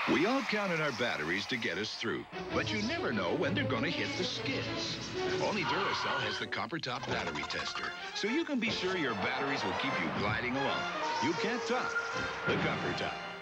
We all count on our batteries to get us through, but you never know when they're going to hit the skids. Only Duracell has the copper top battery tester, so you can be sure your batteries will keep you gliding along. You can't top the copper top.